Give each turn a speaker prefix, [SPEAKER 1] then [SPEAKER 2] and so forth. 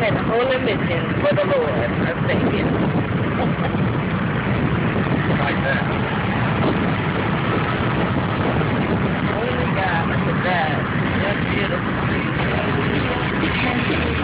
[SPEAKER 1] and holy mission for the Lord, our Savior.
[SPEAKER 2] Like that.
[SPEAKER 1] Only God, look at that. That's beautiful.